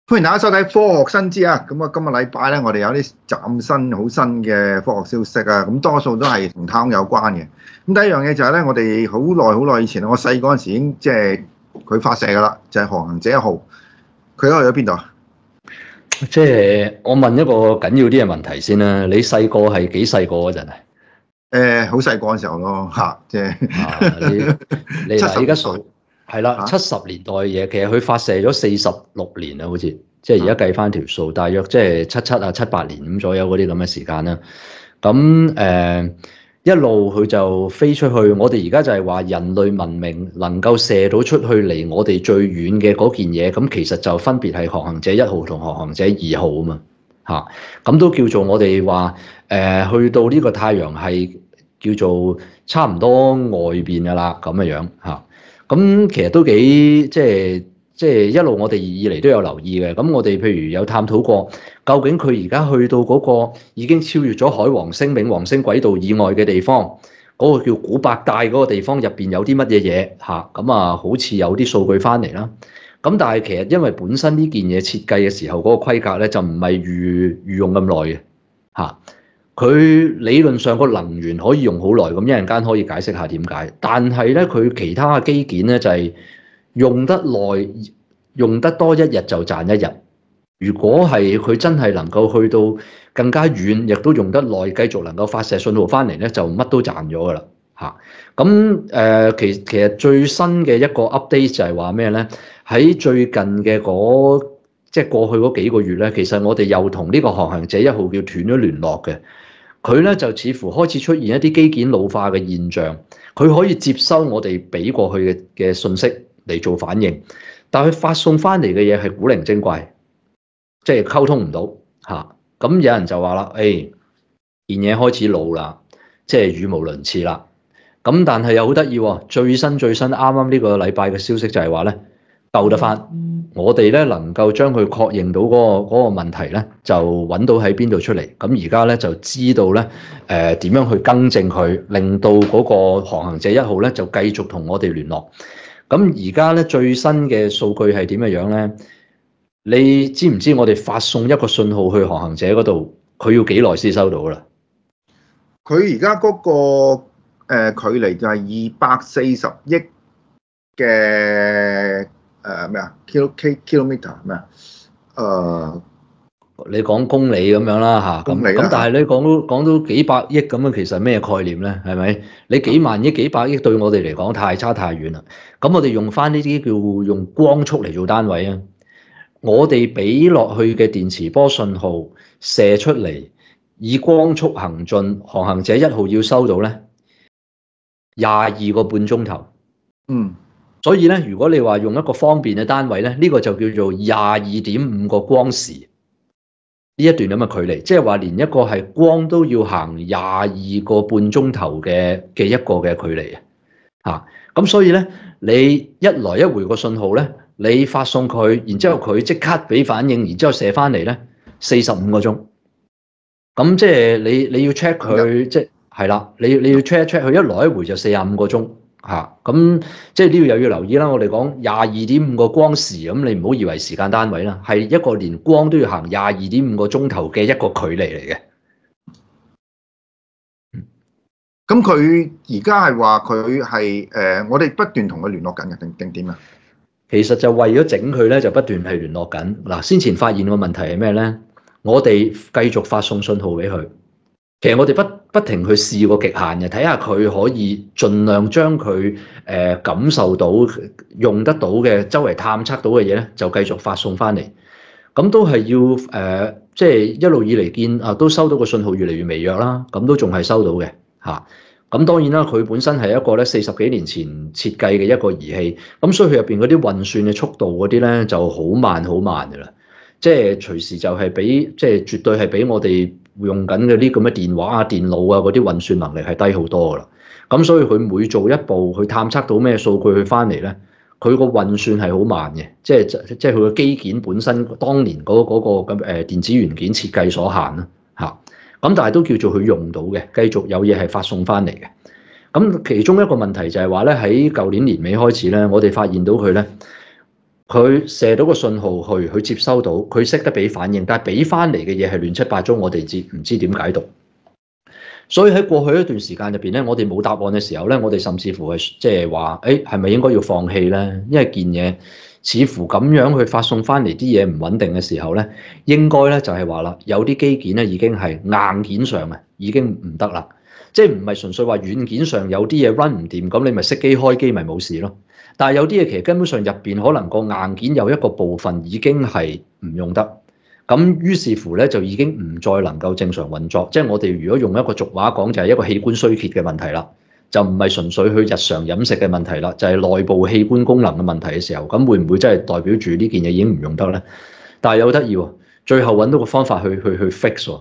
歡迎大家收睇《科學新知》啊！咁啊，今個禮拜咧，我哋有啲嶄新、好新嘅科學消息啊！咁多數都係同太空有關嘅。咁第一樣嘢就係咧，我哋好耐以前，我細嗰陣時已經即係佢發射噶啦，就係航行者1號。佢去咗邊度啊？ 即係我問一個緊要啲嘅問題先啦。你細個係幾細個嗰陣啊？ 好細個嘅時候咯，嚇，即係你嗱， 70 而家數係啦， 嚇 70年代嘅嘢，其實佢發射咗46年啦，好似即係而家計翻條數，大約即係77、78年咁左右嗰啲咁嘅時間啦。咁一路佢就飛出去，我哋而家就係話人類文明能夠射到出去離我哋最遠嘅嗰件嘢，咁其實就分別係航行者1號同航行者2號啊嘛。嚇，咁都叫做我哋話去到呢個太陽系叫做差唔多外邊㗎啦，咁嘅樣嚇。咁其實都幾即係一路我哋以嚟都有留意嘅。咁我哋譬如有探討過，究竟佢而家去到嗰個已經超越咗海王星、冥王星軌道以外嘅地方，嗰個叫古伯帶嗰個地方入邊有啲乜嘢嘢嚇？咁啊，好似有啲數據翻嚟啦。咁但係其實因為本身呢件嘢設計嘅時候嗰個規格咧就唔係預用咁耐嘅嚇，佢理論上個能源可以用好耐，咁一陣間可以解釋下點解。但係咧佢其他嘅基建咧就係用得耐，用得多一日就賺一日。如果係佢真係能夠去到更加遠，亦都用得耐，繼續能夠發射信號翻嚟咧，就乜都賺咗㗎啦嚇。咁其實最新嘅一個 update 就係話咩咧？喺最近嘅即係過去嗰幾個月咧，其實我哋又同呢個航行者1號叫斷咗聯絡嘅。佢咧就似乎開始出現一啲機件老化嘅現象，佢可以接收我哋俾過去嘅信息嚟做反應，但係佢發送翻嚟嘅嘢係古靈精怪，即係溝通唔到嚇。咁有人就話啦，件嘢開始老啦，即係語無倫次啦。咁但係又好得意喎，最新啱啱呢個禮拜嘅消息就係話咧，救得翻。我哋咧能夠將佢確認到嗰個問題咧，就揾到喺邊度出嚟。咁而家咧就知道咧點樣去更正佢，令到嗰個航行者1號咧就繼續同我哋聯絡。咁而家咧最新嘅數據係點嘅樣咧？你知唔知我哋發送一個信號去航行者嗰度，佢要幾耐先收到啦？ 佢而家嗰個距離就係240億嘅咩啊？kilometer 咩啊？ 你講公里咁樣啦嚇， 公里啦。 咁但係你講到幾百億咁樣，其實咩概念咧？係咪？你幾萬億、幾百億對我哋嚟講太差太遠啦。咁我哋用翻呢啲叫用光速嚟做單位啊。我哋俾落去嘅電磁波信號射出嚟，以光速行進，航行者1號要收到咧22個半鐘頭。所以咧，如果你話用一個方便嘅單位咧，呢個就叫做22.5個光時呢一段咁嘅距離，即係話連一個係光都要行22個半鐘頭嘅一個嘅距離啊！咁所以咧，你一來一回個信號咧，你發送佢，然之後佢即刻俾反應，然之後射翻嚟咧45個鐘。咁即係你要 check 佢，即係啦，你要 check 一 check 佢，一來一回就45個鐘。咁即係呢度又要留意啦。我哋講22.5個光時，咁你唔好以為時間單位啦，係一個連光都要行22.5個鐘頭嘅一個距離嚟嘅。 咁佢而家係話佢係我哋不斷同佢聯絡緊嘅，定點啊？ 其實就為咗整佢咧，就不斷係聯絡緊。嗱，先前發現個問題係咩咧？我哋繼續發送信號俾佢。其實我哋不停去試個極限嘅，睇下佢可以盡量將佢感受到、用得到嘅、周圍探測到嘅嘢咧，就繼續發送翻嚟。咁都係要即係一路以嚟見啊，都收到個信號越嚟越微弱啦。咁都仲係收到嘅嚇。咁當然啦，佢本身係一個咧40幾年前設計嘅一個儀器，咁所以佢入邊嗰啲運算嘅速度嗰啲咧就好慢㗎啦。即係隨時就係比即係絕對係比我哋用緊嗰啲咁嘅電話啊、電腦啊嗰啲運算能力係低好多噶啦。咁所以佢每做一步去探測到咩數據去翻嚟咧，佢個運算係好慢嘅。即係佢個機件本身當年嗰個咁電子元件設計所限啦嚇。咁但係都叫做佢用到嘅，繼續有嘢係發送翻嚟嘅。咁其中一個問題就係話咧，喺舊年年尾開始咧，我哋發現到佢咧。 佢射到個信號去，佢接收到，佢識得俾反應，但係俾翻嚟嘅嘢係亂七八糟，我哋唔知點解讀。所以喺過去一段時間入邊咧，我哋冇答案嘅時候咧，我哋甚至乎係即係話，誒係咪應該要放棄咧？因為件嘢似乎咁樣去發送翻嚟啲嘢唔穩定嘅時候咧，應該咧就係話啦，有啲機件咧已經係硬件上啊已經唔得啦，即係唔係純粹話軟件上有啲嘢 run 唔掂，咁你咪熄機開機咪冇事咯。但係有啲嘢其實根本上入邊可能個硬件有一個部分已經係唔用得。咁於是乎咧，就已經唔再能夠正常運作。即係我哋如果用一個俗話講，就係一個器官衰竭嘅問題啦，就唔係純粹去日常飲食嘅問題啦，就係內部器官功能嘅問題嘅時候，咁會唔會真係代表住呢件嘢已經唔用得咧？但係有得意喎，最後揾到個方法去 fix 喎。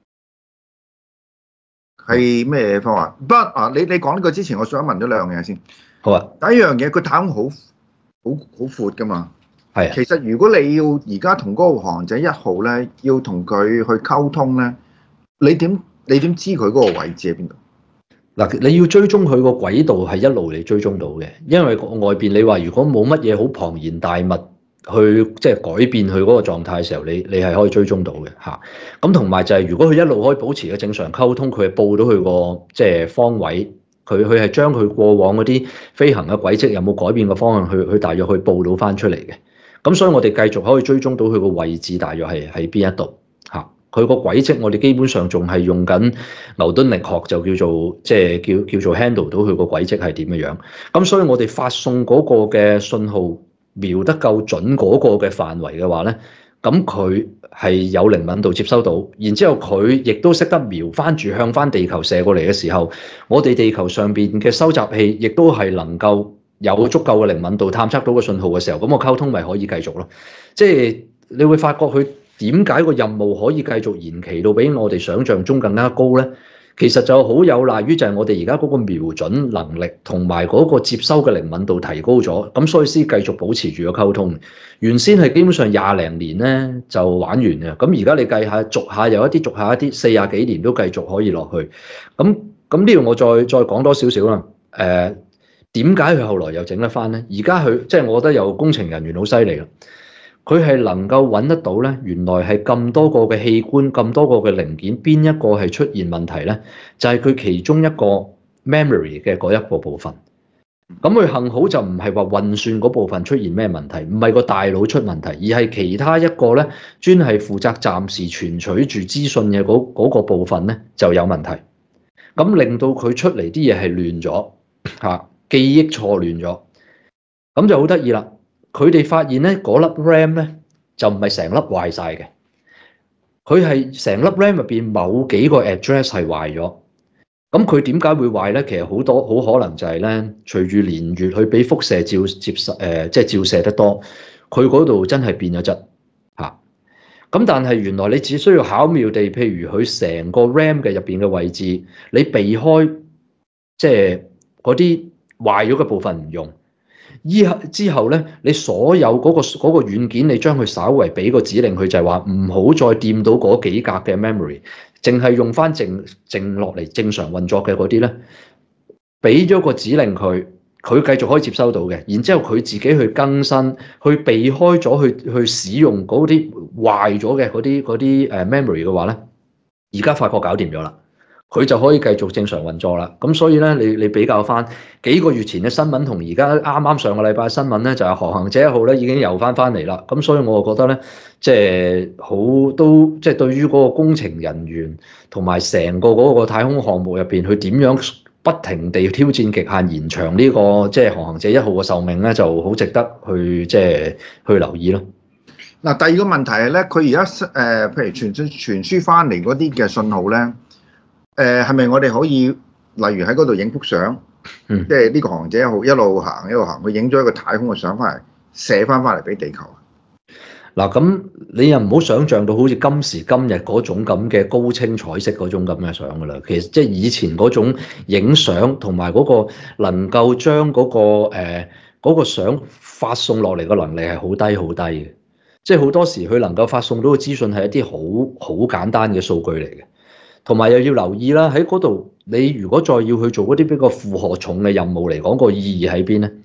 係咩方法？不啊，你講呢個之前，我想問咗兩樣嘢先。 好啊， 第一樣嘢，個太空好闊噶嘛。 係啊。 其實如果你要而家同嗰個航行者1號咧，要同佢去溝通咧，你點知佢嗰個位置喺邊度？ 嗱，你要追蹤佢個軌道係一路嚟追蹤到嘅，因為外邊你話如果冇乜嘢好龐然大物去即係改變佢嗰個狀態嘅時候，你係可以追蹤到嘅嚇。咁同埋就係如果佢一路可以保持嘅正常溝通，佢係報到佢個即係方位，佢係將佢過往嗰啲飛行嘅軌跡有冇改變嘅方向去大約去報到翻出嚟嘅。咁所以我哋繼續可以追蹤到佢個位置，大約係喺邊一度嚇。佢個軌跡我哋基本上仲係用緊牛頓力學，就叫做即係叫做 handle 到佢個軌跡係點嘅樣。咁所以我哋發送嗰個嘅信號瞄得夠準嗰個嘅範圍嘅話咧，咁佢係有靈敏度接收到，然之後佢亦都識得瞄翻住向翻地球射過嚟嘅時候，我哋地球上邊嘅收集器亦都係能夠有足夠嘅靈敏度探測到個信號嘅時候，咁個溝通咪可以繼續咯。即係你會發覺佢點解個任務可以繼續延期到比我哋想象中更加高咧？其實就好有賴於就係我哋而家嗰個瞄準能力同埋嗰個接收嘅靈敏度提高咗，咁所以先繼續保持住個溝通。原先係基本上20零年咧就玩完嘅，咁而家你計下，逐下有一啲，逐下一啲，40幾年都繼續可以落去。咁呢度我再講多少少啦。點解佢後來又整得翻咧？而家佢即係我覺得有工程人員好犀利啦。佢係能夠揾得到咧，原來係咁多個嘅器官、咁多個嘅零件，邊一個係出現問題咧？就係佢其中一個 memory 嘅嗰一個部分。咁佢幸好就唔係話運算嗰部分出現咩問題，唔係個大腦出問題，而係其他一個咧專係負責暫時存取住資訊嘅嗰個部分咧就有問題。咁令到佢出嚟啲嘢係亂咗嚇，記憶錯亂咗，咁就好得意啦。佢哋發現咧，嗰粒 RAM 咧就唔係成粒壞晒嘅，佢係成粒 RAM 入邊某幾個 address 係壞咗。咁佢點解會壞咧？其實好可能就係咧，隨住年月去俾輻射即係照射得多，佢嗰度真係變咗質嚇。咁但係原來你只需要巧妙地，譬如佢成個 RAM 嘅入邊嘅位置，你避開即係嗰啲壞咗嘅部分唔用。之後咧，你所有嗰個軟件，你將佢稍為俾個指令佢，就係話唔好再掂到嗰幾格嘅 memory，淨係用翻靜落嚟正常運作嘅嗰啲咧，俾咗個指令佢，佢繼續可以接收到嘅。然之後佢自己去更新，去避開咗去使用嗰啲壞咗嘅嗰啲memory 嘅話咧，而家發覺搞掂咗啦。佢就可以繼續正常運作啦。咁所以咧，你比較翻幾個月前嘅新聞同而家啱啱上個禮拜嘅新聞咧，就係航行者1號咧已經游翻嚟啦。咁所以我就覺得咧，即係好都即係對於嗰個工程人員同埋成個嗰個太空項目入邊，佢點樣不停地挑戰極限延長呢個即係航行者1號嘅壽命咧，就好值得去即係去留意咯。 嗱，第二個問題係咧，佢而家譬如傳輸翻嚟嗰啲嘅信號咧。係咪我哋可以，例如喺嗰度影幅相，即係呢個航行者1號一路行，佢影咗一個太空嘅相翻嚟，射翻嚟俾地球。 嗱，咁你又唔好想像到好似今時今日嗰種咁嘅高清彩色嗰種咁嘅相噶啦。其實即係以前嗰種影相同埋嗰個能夠將嗰個相發送落嚟嘅能力係好低嘅。即係好多時佢能夠發送到嘅資訊係一啲好簡單嘅數據嚟嘅。同埋又要留意啦，喺嗰度你如果再要去做嗰啲比較負荷重嘅任務嚟講，個意義喺邊咧？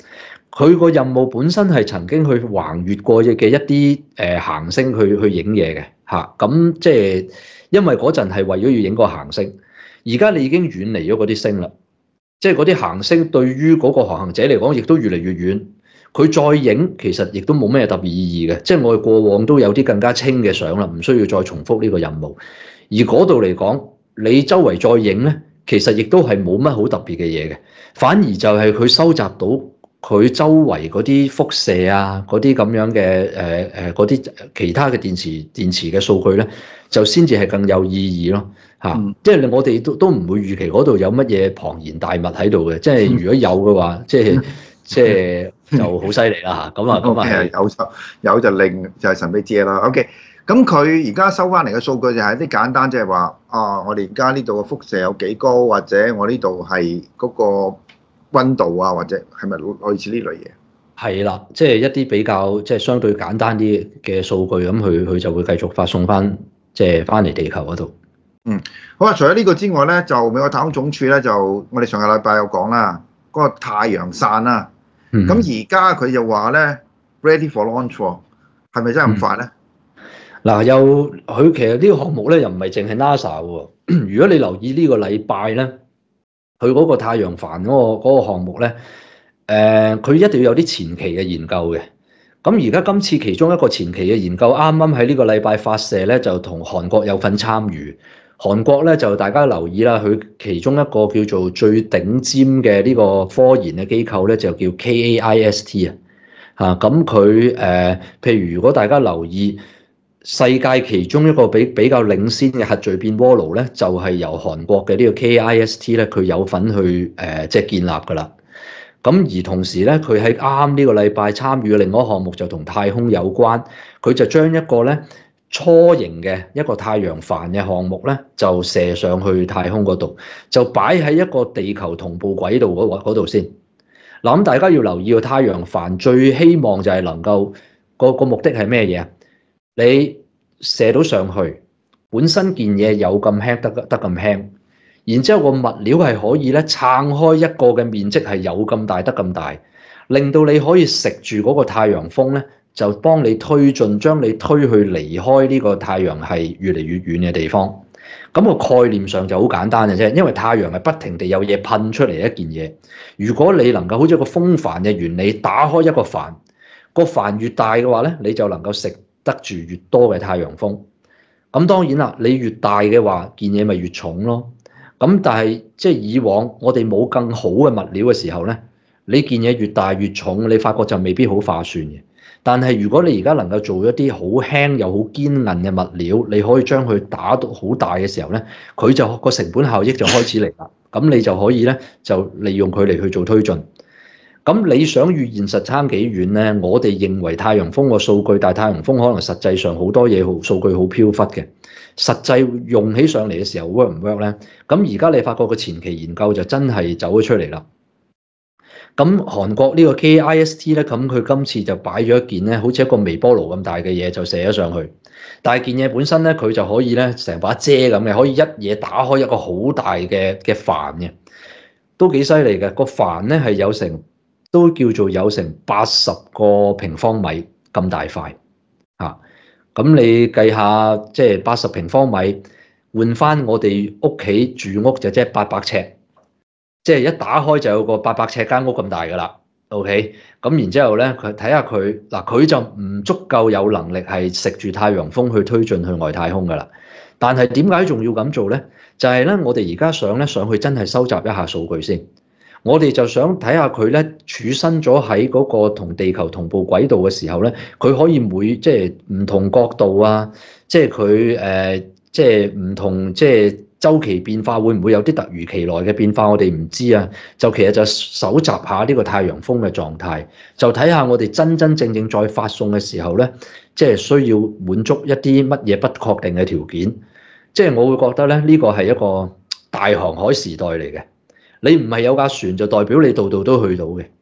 佢個任務本身係曾經去橫越過嘅一啲行星去影嘢嘅嚇，咁即係因為嗰陣係為咗要影個行星，而家你已經遠離咗嗰啲星啦，即係嗰啲行星對於嗰個航行者嚟講，亦都越嚟越遠。佢再影其實亦都冇咩特別意義嘅，即係我哋過往都有啲更加清嘅相啦，唔需要再重複呢個任務。而嗰度嚟講，你周圍再影咧，其實亦都係冇乜好特別嘅嘢嘅，反而就係佢收集到佢周圍嗰啲輻射啊，嗰啲咁樣嘅嗰啲其他嘅電池嘅數據咧，就先至係更有意義咯嚇。即係我哋都唔會預期嗰度有乜嘢龐然大物喺度嘅，即係如果有嘅話，即係就好犀利啦嚇。咁啊有就令就係神秘之夜啦。OK。咁佢而家收翻嚟嘅數據就係啲簡單，即係話我哋而家呢度嘅輻射有幾高，或者我呢度係嗰個溫度啊，或者係咪類似呢類嘢？ 係啦，即係一啲比較即係相對簡單啲嘅數據，咁佢就會繼續發送翻即係翻嚟地球嗰度。 好啊！除咗呢個之外咧，就美國太空總署咧，就我哋上個禮拜有講啦，嗰個太陽傘啦。咁而家佢就話咧 ready for launch 喎，係咪真係咁快咧？ 嗱，佢其實呢個項目咧又唔係淨係 NASA 喎。如果你留意呢個禮拜咧，佢嗰個太陽帆嗰個項目咧，佢一定要有啲前期嘅研究嘅。咁而家今次其中一個前期嘅研究，啱啱喺呢個禮拜發射咧，就同韓國有份參與。韓國咧就大家留意啦，佢其中一個叫做最頂尖嘅呢個科研嘅機構咧，就叫 KAIST 啊。咁佢譬如如果大家留意，世界其中一個比較領先嘅核聚變鍋爐咧，就係由韓國嘅呢個 KAIST 咧，佢有份去即係建立㗎啦。咁而同時咧，佢喺啱呢個禮拜參與嘅另外一個項目就同太空有關，佢就將一個咧初型嘅一個太陽帆嘅項目咧，就射上去太空嗰度，就擺喺一個地球同步軌道嗰度先。嗱，咁大家要留意個太陽帆最希望就係能夠個目的係咩嘢啊？你射到上去，本身件嘢有咁輕得咁輕，然之後個物料係可以咧撐開一個嘅面積係有咁大得咁大，令到你可以食住嗰個太陽風咧，就幫你推進，將你推去離開呢個太陽系越嚟越遠嘅地方。咁個概念上就好簡單嘅啫，因為太陽係不停地有嘢噴出嚟一件嘢。如果你能夠好似一個風帆嘅原理，打開一個帆，個帆越大嘅話咧，你就能夠食得住越多嘅太陽風。咁當然啦，你越大嘅話，件嘢咪越重咯。咁但係即係以往我哋冇更好嘅物料嘅時候咧，你件嘢越大越重，你發覺就未必好划算嘅。但係如果你而家能夠做一啲好輕又好堅韌嘅物料，你可以將佢打到好大嘅時候咧，佢就個成本效益就開始嚟啦。咁你就可以咧就利用佢嚟去做推進。咁理想與現實差幾遠咧？我哋認為太陽風個數據，但係太陽風可能實際上好多嘢數據好飄忽嘅，實際用起上嚟嘅時候 work 唔 work 咧？咁而家你發覺個前期研究就真係走咗出嚟啦。咁韓國呢個 KAIST 咧，咁佢今次就擺咗一件咧，好似一個微波爐咁大嘅嘢就射咗上去。但係件嘢本身咧，佢就可以咧成把遮咁嘅，可以一嘢打開一個好大嘅帆嘅，都幾犀利嘅。個帆咧係有成都叫做有成80個平方米咁大塊嚇。咁你計下，即係80平方米換翻我哋屋企住屋就即係800尺。即係一打開就有個800尺間屋咁大㗎啦，OK？咁然之後咧，佢睇下佢嗱，佢就唔足夠有能力係食住太陽風去推進去外太空㗎啦。但係點解仲要咁做咧？就係咧，我哋而家想咧上去真係收集一下數據先。我哋就想睇下佢咧處身咗喺嗰個同地球同步軌道嘅時候咧，佢可以即係唔同角度啊，即係佢即係唔同即係週期變化會唔會有啲突如其來嘅變化？我哋唔知啊。就其實就搜集下呢個太陽風嘅狀態，就睇下我哋真真正正再發送嘅時候咧，即係需要滿足一啲乜嘢不確定嘅條件。即係我會覺得咧，呢個係一個大航海時代嚟嘅。你唔係有架船就代表你度度都去到嘅。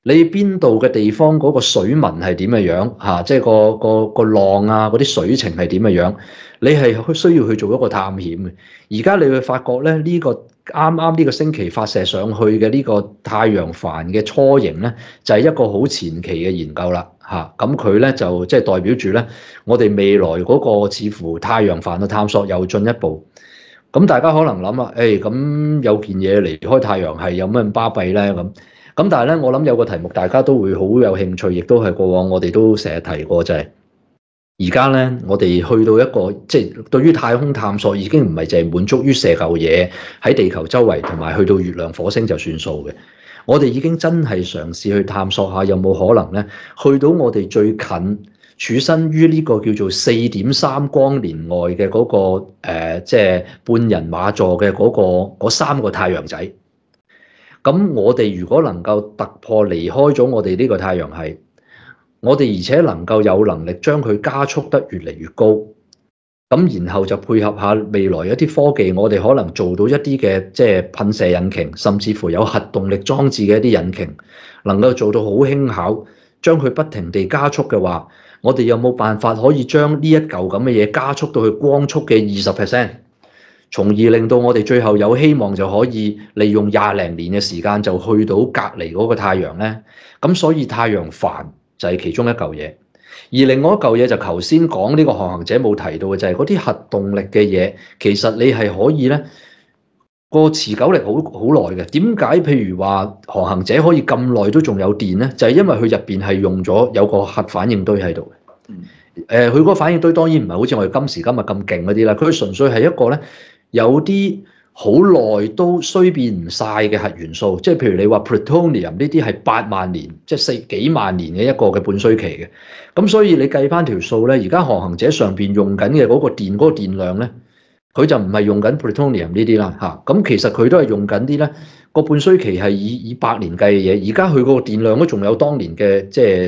你邊度嘅地方嗰個水文係點嘅樣嚇，即係個浪啊嗰啲水情係點嘅樣，你係需要去做一個探險嘅。而家你會發覺咧，呢個啱啱呢個星期發射上去嘅呢個太陽帆嘅雛形咧，就係一個好前期嘅研究啦嚇。咁佢咧就即係代表住咧，我哋未來嗰個似乎太陽帆嘅探索又進一步。咁大家可能諗啊，咁有件嘢離開太陽系有咩咁巴閉咧咁？咁但係咧，我諗有個題目大家都會好有興趣，亦都係過往我哋都成日提過，就係而家咧，我哋去到一個即係對於太空探索已經唔係淨係滿足於射嚿嘢喺地球周圍，同埋去到月亮、火星就算數嘅。我哋已經真係嘗試去探索下有冇可能咧，去到我哋最近處身於呢個叫做4.3光年外嘅嗰個即係半人馬座嘅嗰3個太陽仔。咁我哋如果能夠突破離開咗我哋呢個太陽系，我哋而且能夠有能力將佢加速得越嚟越高，咁然後就配合下未來一啲科技，我哋可能做到一啲嘅即係噴射引擎，甚至乎有核動力裝置嘅一啲引擎，能夠做到好輕巧，將佢不停地加速嘅話，我哋有冇辦法可以將呢一嚿咁嘅嘢加速到去光速嘅20%？從而令到我哋最後有希望就可以利用20零年嘅時間就去到隔離嗰個太陽咧。咁所以太陽帆就係其中一嚿嘢，而另外一嚿嘢就頭先講呢個航行者冇提到嘅就係嗰啲核動力嘅嘢，其實你係可以咧個持久力好耐嘅。點解譬如話航行者可以咁耐都仲有電咧？就係因為佢入邊係用咗有個核反應堆喺度嘅。佢嗰個反應堆當然唔係好似我哋今時今日咁勁嗰啲啦，佢純粹係一個咧。有啲好耐都衰變唔晒嘅核元素，即係譬如你話 plutonium 呢啲係8萬年，即係幾萬年嘅一個嘅半衰期嘅。咁所以你計翻條數咧，而家航行者上邊用緊嘅嗰個電量咧，佢就唔係用緊 plutonium 呢啲啦嚇。咁其實佢都係用緊啲咧個半衰期係以百年計嘅嘢。而家佢個電量都仲有當年嘅即係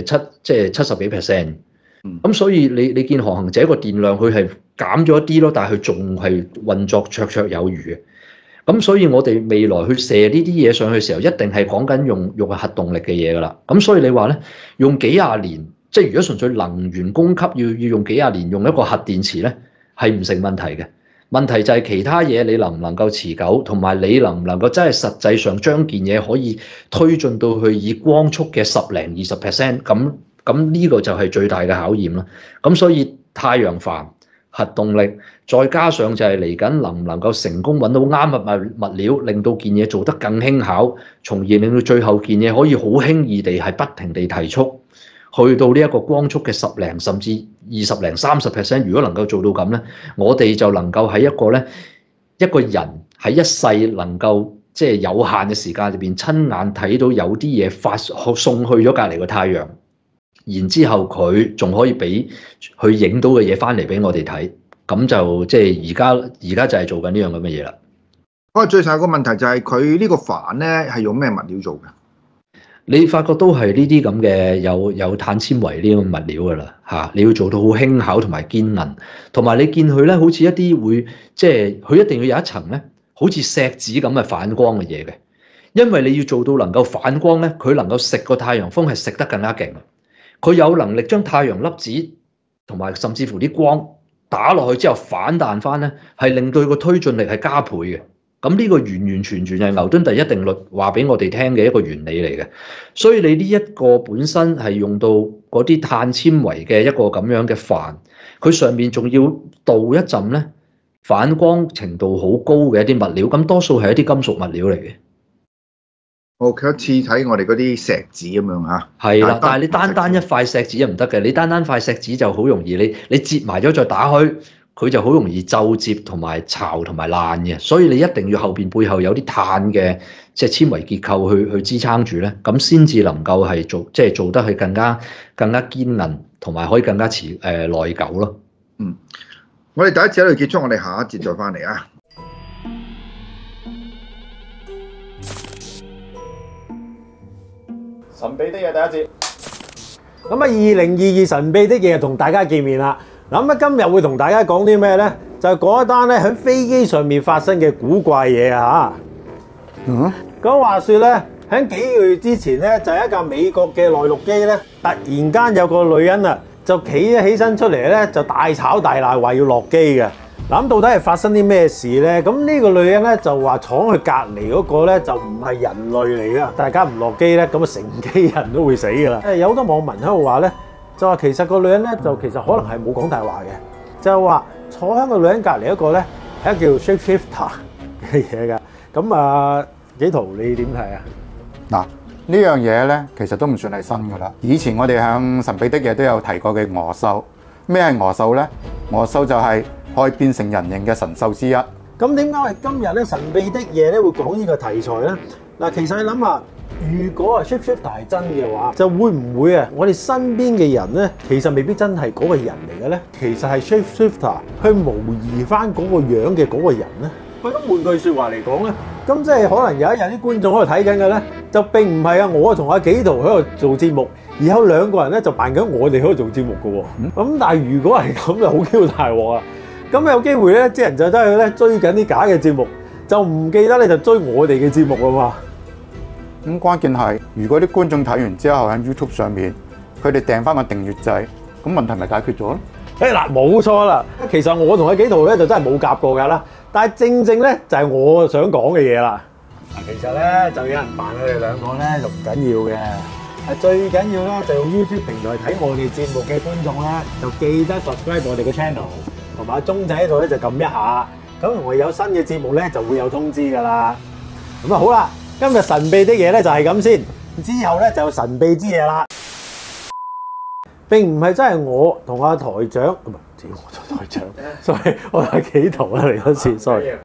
70幾%。咁所以你見航行者個電量佢係減咗一啲咯，但係佢仲係運作綽綽有餘嘅。咁所以我哋未來去射呢啲嘢上去嘅時候，一定係講緊用核動力嘅嘢㗎啦。咁所以你話咧，用幾廿年，即係如果純粹能源供給要用幾廿年，用一個核電池咧係唔成問題嘅。問題就係其他嘢你能唔能夠持久，同埋你能唔能夠真係實際上將件嘢可以推進到去以光速嘅10零20%咁呢個就係最大嘅考驗啦。咁所以太陽帆、核動力，再加上就係嚟緊能唔能夠成功揾到啱嘅物料，令到件嘢做得更輕巧，從而令到最後件嘢可以好輕易地係不停地提速，去到呢一個光速嘅10零甚至20零30%。如果能夠做到咁咧，我哋就能夠喺一個人喺一世能夠即係有限嘅時間入邊親眼睇到有啲嘢送去咗隔離個太陽。然之後佢仲可以俾佢影到嘅嘢翻嚟俾我哋睇，咁就即係而家就係做緊呢樣咁嘅嘢啦。 不過最大個問題就係佢呢個帆咧係用咩物料做嘅？ 你發覺都係呢啲咁嘅有碳纖維呢啲物料㗎啦嚇，你要做到好輕巧同埋堅韌，同埋你見佢咧好似一啲會即係佢一定要有一層咧好似錫紙咁嘅反光嘅嘢嘅，因為你要做到能夠反光咧，佢能夠食個太陽風係食得更加勁。佢有能力將太陽粒子同埋甚至乎啲光打落去之後反彈翻咧，係令到佢個推進力係加倍嘅。咁呢個完完全全係牛頓第一定律話俾我哋聽嘅一個原理嚟嘅。所以你呢一個本身係用到嗰啲碳纖維嘅一個咁樣嘅帆，佢上面仲要鍍一陣咧反光程度好高嘅一啲物料，咁多數係一啲金屬物料嚟嘅。 我似睇我哋嗰啲石子咁樣嚇， 係啦，但係你單一塊石子又唔得嘅，你單塊石子就好容易，你折埋咗再打開，佢就好容易皺摺同埋巢同埋爛嘅，所以你一定要後邊背後有啲碳嘅即係纖維結構去支撐住咧，咁先至能夠係做得係更加堅韌，同埋可以更加耐久咯。 我哋第一節喺度結束，我哋下一節再翻嚟啊。 神秘的嘢第一節，咁啊2022神秘的嘢同大家見面啦。咁啊今日會同大家講啲咩咧？就係講一單咧喺飛機上面發生嘅古怪嘢啊嚇。咁話説咧， 喺幾個月之前咧，就係一架美國嘅內陸機咧，突然間有個女人啊，就企起身出嚟咧，就大吵大鬧話要落機嘅。嗱，咁到底係發生啲咩事咧？咁呢個女人咧就話闖去隔離嗰個咧就唔係人類嚟噶，大家唔落機咧，咁啊成機人都會死噶啦。有好多網民喺度話咧，就話其實個女人咧就其實可能係冇講大話嘅，就話坐喺個女人隔離一個咧係一個叫 shapeshifter 嘅嘢㗎。咁啊，紀陶你點睇啊？ 嗱，呢樣嘢咧其實都唔算係新噶啦。以前我哋喺神秘的嘢都有提過嘅鵝獸。咩係鵝獸咧？鵝獸就係可以變成人形嘅神獸之一。 咁點解我哋今日咧神秘的嘢咧會講呢個題材咧？嗱，其實你諗下，如果係 shapeshifter 係真嘅話，就會唔會啊？我哋身邊嘅人咧，其實未必真係嗰個人嚟嘅咧，其實係 shapeshifter 去模擬翻嗰個樣嘅嗰個人咧。喂，咁換句説話嚟講咧，咁即係可能有一日啲觀眾喺度睇緊嘅咧，就並唔係啊我同阿紀陶喺度做節目，而有兩個人咧就扮緊我哋喺度做節目嘅喎。咁但係如果係咁就好機大鑊啊！咁有機會咧，啲人就真係咧追緊啲假嘅節目，就唔記得咧就追我哋嘅節目啊嘛。 咁關鍵係，如果啲觀眾睇完之後喺 YouTube 上面，佢哋訂翻個訂閱制，咁問題咪解決咗咯？ 嗱，冇錯啦。其實我同阿紀陶咧就真係冇夾過㗎啦。但係正正咧就係我想講嘅嘢啦。嗱，其實咧就有人扮佢哋兩個咧就唔緊要嘅。最緊要咧就用 YouTube 平台睇我哋節目嘅觀眾咧，就記得 subscribe 我哋嘅 channel， 同埋鐘仔喺度咧就撳一下。咁我有新嘅節目咧就會有通知㗎啦。咁啊好啦，今日神秘的嘢咧就係咁先，之後咧就有神秘之嘢啦。並唔係真係我同阿台長，唔係，我做台長，sorry，我係紀陶啦嚟多次 ，sorry。